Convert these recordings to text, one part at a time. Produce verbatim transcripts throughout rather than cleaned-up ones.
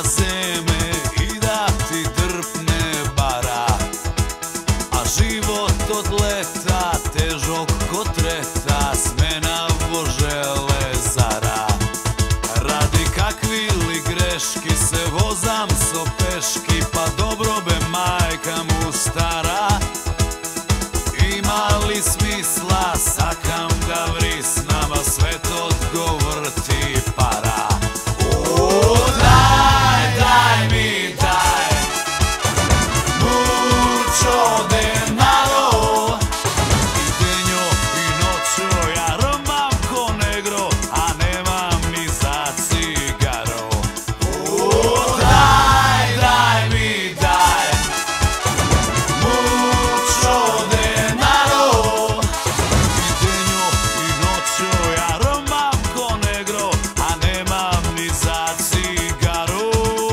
zeme i da ti drpne bara. A život od leta težok ko treta, smena vo železara. Radi kakvi li greški se vozam so peški, pa dobro be majka mu stara. Ima li smisla sakam da vris, nama svet odgovrti para. O, daj, daj mi, daj mucho denaro, i denjo i noćo ja rmam ko negro, a nemam ni za cigaro. O, daj, daj mi, daj mucho denaro, i denjo i noćo ja rmam ko negro, a nemam ni za cigaro.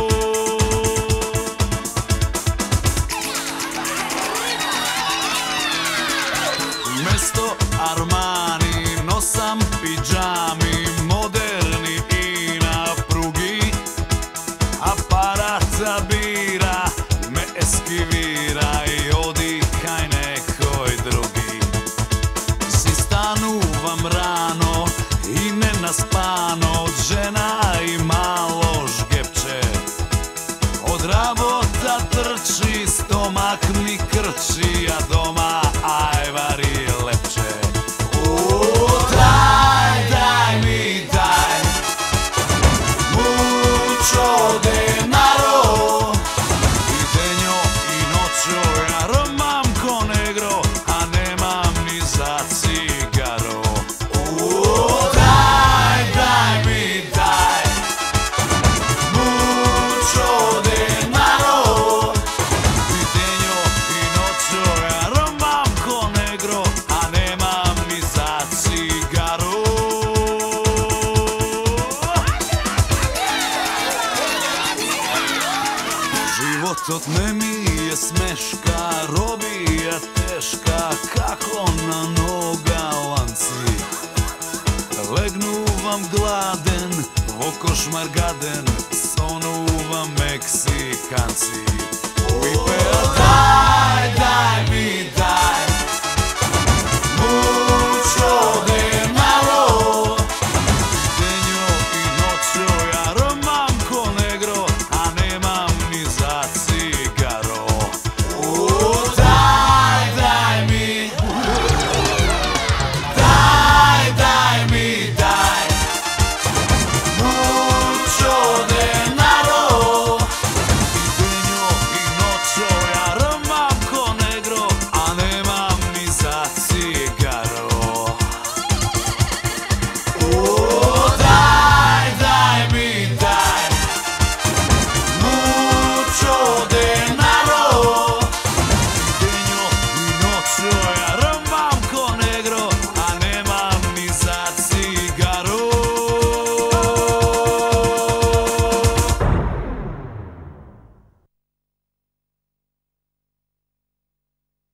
Umesto Armani nosam pidžami, moderni i na prugi. Aparata bira me eskivira i odi kaj nekoj drugi. Si stanuvam rano i nenaspano, od žena i malo žgepče. Od rabota trči, stomak mi krči, a doma ajvari lepče. O, daj, daj mi, daj mucho denaro, i denjo i noćo ja rmam ko negro, a nemam ni za cigaro. O, daj, daj mi, daj mucho denaro, i denjo i noćo ja rmam ko negro, a nemam ni za cigaro. Život otme mi je smeška, robija teška, kako na noga lanci. Legnu vam gladen, vo košmar gaden, sonu vam Meksikanci.